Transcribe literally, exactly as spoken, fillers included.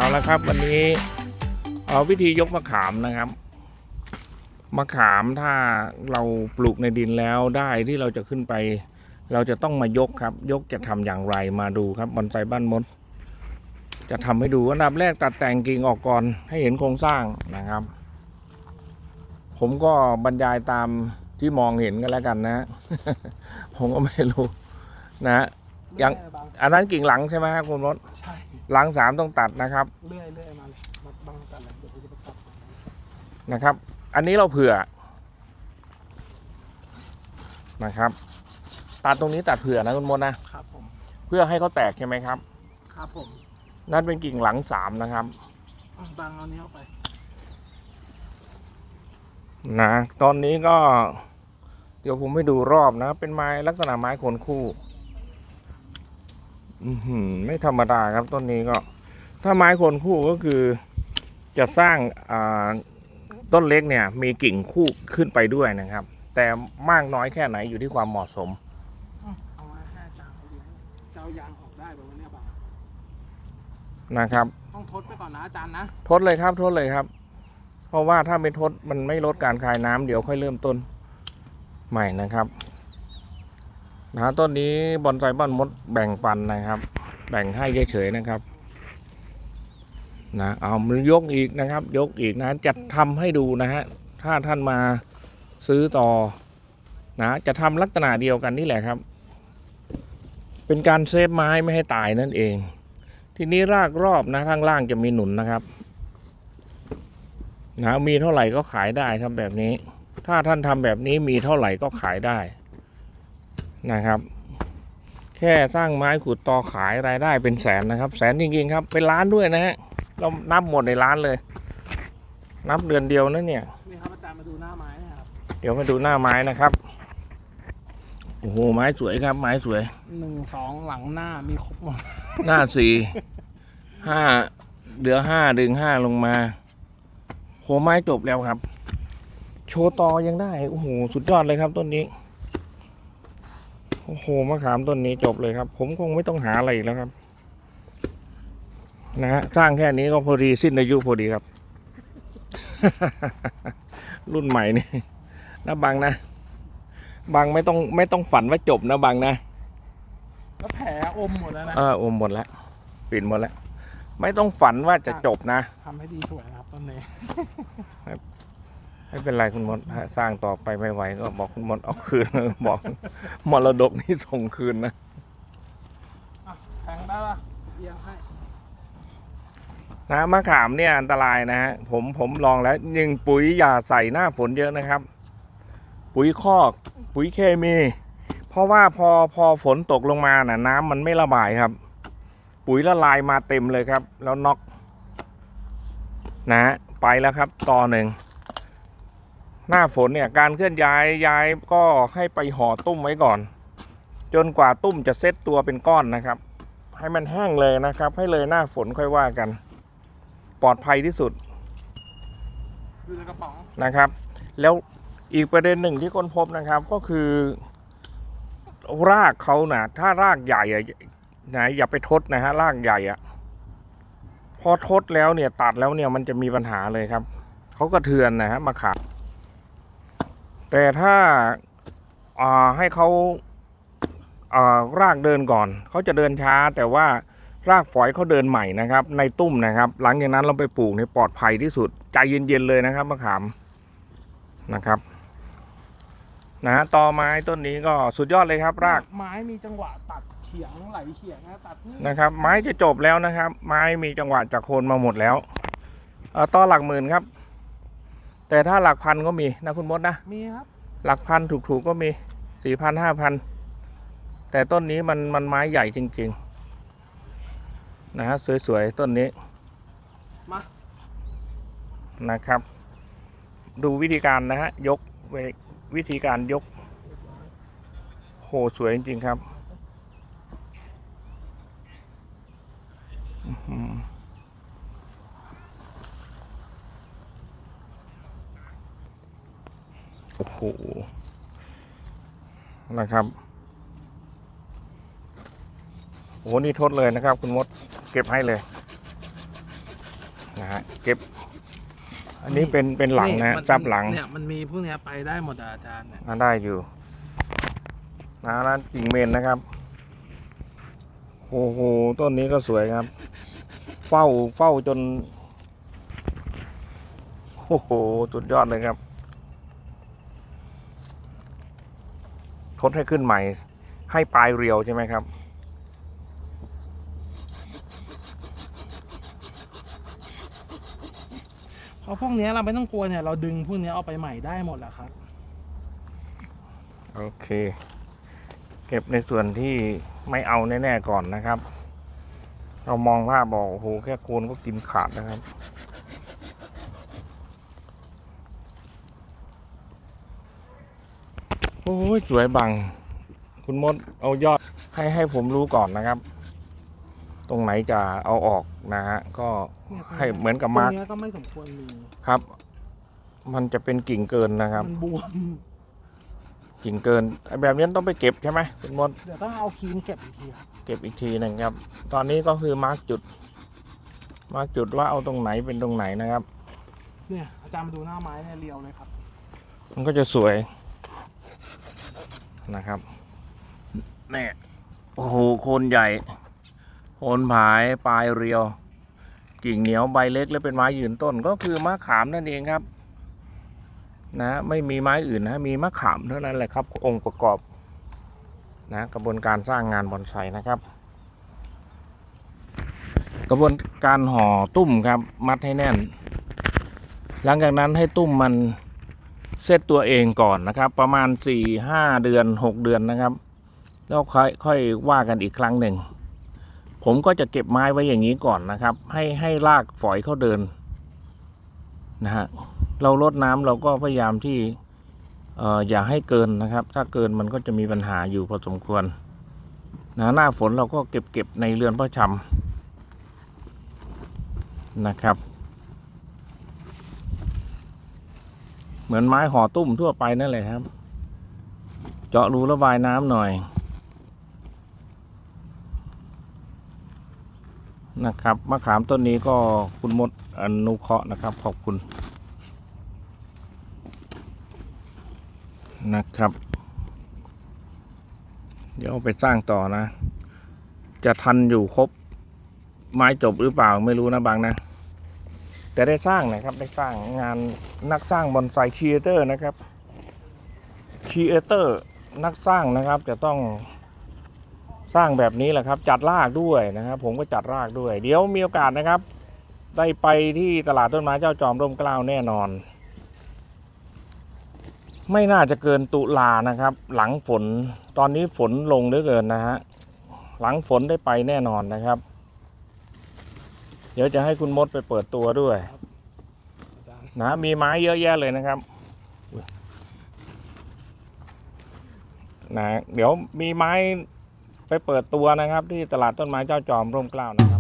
เอาละครับวันนี้เอาวิธียกมะขามนะครับมะขามถ้าเราปลูกในดินแล้วได้ที่เราจะขึ้นไปเราจะต้องมายกครับยกจะทำอย่างไรมาดูครับบอนไซบ้านมดจะทำให้ดูอันดับแรกตัดแต่งกิ่งออกก่อนให้เห็นโครงสร้างนะครับผมก็บรรยายตามที่มองเห็นกันแล้วกันนะ ผมก็ไม่รู้นะอย่างอันนั้นกิ่งหลังใช่ไหมครับคุณมดใช่หลังสามต้องตัดนะครับเลื่อยเลื่อยมาเลยบางตัดเลยเดี๋ยวจะไปตัดนะครับอันนี้เราเผื่อนะครับตัดตรงนี้ตัดเผื่อนะคุณมดนะครับผมเพื่อให้เขาแตกใช่ไหมครับครับผมนั่นเป็นกิ่งหลังสามนะครับบางเอาเนี้ยไปนะตอนนี้ก็เดี๋ยวผมไปดูรอบนะเป็นไม้ลักษณะไม้โคนคู่อืมไม่ธรรมดาครับต้นนี้ก็ถ้าไม้โคนคู่ก็คือจะสร้างต้นเล็กเนี่ยมีกิ่งคู่ขึ้นไปด้วยนะครับแต่มากน้อยแค่ไหนอยู่ที่ความเหมาะสมเอาไว้ให้อาจารย์เขาเลี้ยงเจ้ายางออกได้แบบนี้บ้างนะครับต้องทดไปก่อนนะอาจารย์นะทดเลยครับทดเลยครับเพราะว่าถ้าไม่ทดมันไม่ลดการคายน้ำเดี๋ยวค่อยเริ่มต้นใหม่นะครับนะต้นนี้บอนไซบ้านมดแบ่งปันนะครับแบ่งให้เฉยๆนะครับนะเอามือยกอีกนะครับยกอีกนะจะทำให้ดูนะฮะถ้าท่านมาซื้อต่อนะจะทำลักษณะเดียวกันนี่แหละครับเป็นการเซฟไม้ไม่ให้ตายนั่นเองทีนี้รากรอบนะข้างล่างจะมีหนุนนะครับนะมีเท่าไหร่ก็ขายได้ครับแบบนี้ถ้าท่านทำแบบนี้มีเท่าไหร่ก็ขายได้นะครับแค่สร้างไม้ขุดตอขายรายได้เป็นแสนนะครับแสนจริงๆครับเป็นล้านด้วยนะฮะเรานับหมดในล้านเลยนับเดือนเดียวนะเนี่ยนี่ครับอาจารย์มาดูหน้าไม้นะครับเดี๋ยวมาดูหน้าไม้นะครับโอ้โหไม้สวยครับไม้สวยหนึ่งสองหลังหน้ามีครบหมดหน้าสี่ห้าเหลือห้าดึงห้าลงมาโหไม้จบแล้วครับโชว์ตอยังได้โอ้โหสุดยอดเลยครับต้นนี้โอ้โหมะขามต้นนี้จบเลยครับผมคงไม่ต้องหาอะไรอีกแล้วครับนะฮะสร้างแค่นี้ก็พอดีสิ้นอายุพอดีครับ รุ่นใหม่นี่นะบางนะบางไม่ต้องไม่ต้องฝันว่าจบนะบางนะแล้วแผลอมหมดแล้วนะเอออมหมดแล้วปิดหมดแล้วไม่ต้องฝันว่าจะจบนะทำให้ดีสวยนะครับต้นนี้ไม่เป็นไรคุณมดสร้างต่อไปไม่ไหวก็บอกคุณมดเอาคืนบอกมรดกนี่ส่งคืนนะแทงได้ละเอียงให้นะมะขามเนี่ยอันตรายนะฮะผมผมลองแล้วยิงปุ๋ยอย่าใส่หน้าฝนเยอะนะครับปุ๋ยคอกปุ๋ยเคมีเพราะว่าพอพอฝนตกลงมาน่ะน้ำมันไม่ระบายครับปุ๋ยละลายมาเต็มเลยครับแล้วน็อกนะไปแล้วครับต่อหนึ่งหน้าฝนเนี่ยการเคลื่อนย้ายย้ายก็ให้ไปห่อตุ้มไว้ก่อนจนกว่าตุ้มจะเซตตัวเป็นก้อนนะครับให้มันแห้งเลยนะครับให้เลยหน้าฝนค่อยว่ากันปลอดภัยที่สุดอยู่ในกระป๋องนะครับแล้วอีกประเด็นหนึ่งที่ค้นพบนะครับก็คือรากเขานะถ้ารากใหญ่นะอย่าไปทดนะฮะรากใหญ่อะพอทดแล้วเนี่ยตัดแล้วเนี่ยมันจะมีปัญหาเลยครับเขากระเทือนนะฮะมะขามแต่ถ้าให้เขารากเดินก่อนเขาจะเดินช้าแต่ว่ารากฝอยเขาเดินใหม่นะครับในตุ้มนะครับหลังจากนั้นเราไปปลูกในปลอดภัยที่สุดใจเย็นๆเลยนะครับมะขามนะครับนะฮะตอไม้ต้นนี้ก็สุดยอดเลยครับรากไม้มีจังหวะตัดเฉียงไหลเฉียงนะตัดนะครับไม้จะจบแล้วนะครับไม้มีจังหวะจากโคนมาหมดแล้วต่อหลักหมื่นครับแต่ถ้าหลักพันก็มีนะคุณมดนะมีครับหลักพันถูกๆก็มีสี่พันห้าพันแต่ต้นนี้มันมันไม้ใหญ่จริงๆนะฮะสวยๆต้นนี้มานะครับดูวิธีการนะฮะยกวิธีการยกโหสวยจริงๆครับโอ้โหนะครับโอ้โหนี่ทดเลยนะครับคุณมดเก็บให้เลยนะฮะเก็บ อันนี้เป็นเป็นหลังนะมัจับหลังเนี่ยมันมีพวกเนี้ยไปได้หมดอะอาจารย์เนี่ยอ่าได้อยู่นะร้านกิ่งเมนนะครับโอ้โหต้นนี้ก็สวยครับ เฝ้าเฝ้าจนโอ้โหสุดยอดเลยครับทดให้ขึ้นใหม่ ให้ปลายเรียวใช่ไหมครับเพราะพวกเนี้ยเราไม่ต้องกลัวเนี่ยเราดึงพวกเนี้ยเอาไปใหม่ได้หมดแหละครับโอเค เก็บในส่วนที่ไม่เอาแน่ๆก่อนนะครับ เรามองภาพบอกโอ้โหแค่โคนก็กินขาดนะครับโอ้ยสวยบัง คุณมดเอายอดให้ให้ผมรู้ก่อนนะครับ ตรงไหนจะเอาออกนะฮะก็เนี่ยให้เหมือนกับตรมาร์งกเนี้ยก็ไม่สมควรมีครับ มันจะเป็นกิ่งเกินนะครับมันบวมกิ่งเกินไอ้แบบนี้ต้องไปเก็บใช่ไหมคุณมดเดี๋ยวต้องเอาครีมเก็บอีกทีครับเก็บอีกทีหนึงครับ ตอนนี้ก็คือมาร์กจุด มาร์กจุดว่าเอาตรงไหนเป็นตรงไหนนะครับเนี่ยอาจารย์มาดูหน้าไม้เนี่ยเรียวเลยครับมันก็จะสวยนะครับนี่โอ้โหโคนใหญ่โคนผายปลายเรียว กิ่งเหนียวใบเล็กและเป็นไม้ยืนต้นก็คือมะขามนั่นเองครับ นะไม่มีไม้อื่นนะมีมะขามเท่านั้นแหละครับ องค์ประกอบนะกระบวนการสร้างงานบอนไซนะครับ กระบวนการห่อตุ้มครับ มัดให้แน่น หลังจากนั้นให้ตุ้มมันเซตตัวเองก่อนนะครับ ประมาณสี่ห้าเดือนหกเดือนนะครับ แล้วค่อยค่อยว่ากันอีกครั้งหนึ่ง ผมก็จะเก็บไม้ไว้อย่างนี้ก่อนนะครับ ให้ให้รากฝอยเข้าเดินนะฮะเราลดน้ำเราก็พยายามที่เอ่ออย่าให้เกินนะครับ ถ้าเกินมันก็จะมีปัญหาอยู่พอสมควรนะหน้าฝนเราก็เก็บเก็บในเรือนพระชำนะครับ เหมือนไม้ห่อตุ้มทั่วไปนั่นแหละครับ เจาะรูระบายน้ำหน่อยนะครับมะขามต้นนี้ก็คุณมดอนุเคราะห์นะครับ ขอบคุณนะครับ เดี๋ยวเอาไปสร้างต่อนะ จะทันอยู่ครบไม้จบหรือเปล่าไม่รู้นะบางนะ แต่ได้สร้างนะครับได้สร้างงานนักสร้างบอนไซครีเอเตอร์นะครับครีเอเตอร์นักสร้างนะครับจะต้องสร้างแบบนี้แหละครับ จัดรากด้วยนะครับ ผมก็จัดรากด้วย เดี๋ยวมีโอกาสนะครับ ได้ไปที่ตลาดต้นไม้เจ้าจอมร่มเกล้าแน่นอน ไม่น่าจะเกินตุลานะครับ หลังฝนตอนนี้ฝนลงเหลือเกินนะฮะหลังฝนได้ไปแน่นอนนะครับ เดี๋ยวจะให้คุณมดไปเปิดตัวด้วยอาจารย์นะมีไม้เยอะแยะเลยนะครับนะเดี๋ยวมีไม้ไปเปิดตัวนะครับ ที่ตลาดต้นไม้เจ้าจอมร่มเกล้านะ